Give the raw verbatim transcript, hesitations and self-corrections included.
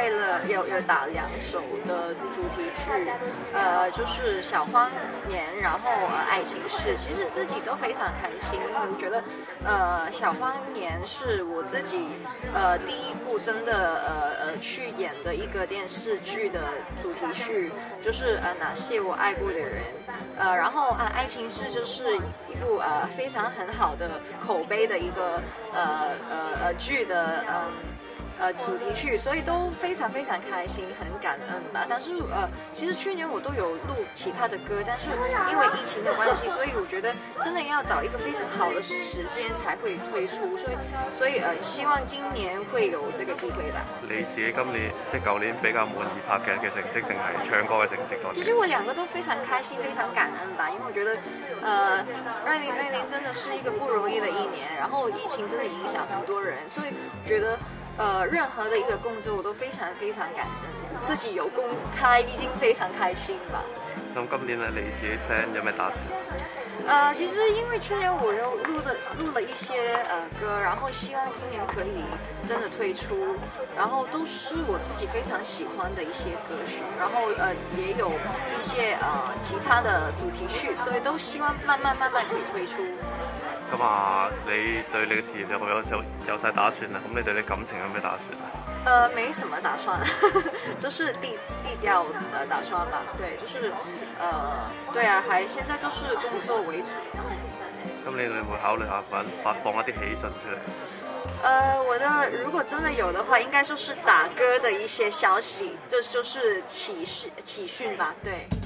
拍了有有打两首的主题曲，呃，就是小荒年，然后呃爱情事，其实自己都非常开心，因为我觉得呃小荒年是我自己呃第一部真的呃呃去演的一个电视剧的主题曲，就是呃那些我爱过的人，呃，然后啊、呃、爱情事就是一部呃非常很好的口碑的一个呃呃呃剧的嗯。呃，主题曲，所以都非常非常开心，很感恩吧。但是呃，其实去年我都有录其他的歌，但是因为疫情的关系，所以我觉得真的要找一个非常好的時間才會推出，所以所以呃，希望今年會有這個機會吧。 你自己今年即係舊年比較滿意拍劇嘅成績，定係唱歌嘅成績多啲？ 其實我兩個都非常開心，非常感恩吧，因為我覺得呃，二零二零真的是一個不容易的一年，然後疫情真的影響很多人，所以我覺得。呃，任何的一個工作我都非常非常感恩，自己有公開已經非常開心吧。 咁今年啊，你自己 plan 有咩打算？ 呃，其實因為去年我又錄了錄了一些呃歌，然後希望今年可以真的推出，然後都是我自己非常喜歡的一些歌曲，然後呃也有一些呃其他的主題曲，所以都希望慢慢慢慢可以推出。 咁啊，你對你嘅事業有有有有晒打算啦？咁你對你感情有咩打算啊？ 呃，沒什麼打算，就是低低調呃打算吧。對，就是呃，對啊，還現在就是工作為主。 咁你會唔會考慮下發發放一啲喜訊出嚟？ 呃，我的如果真的有的話，應該就是打歌的一些消息，這就，就是喜訊喜訊吧，對。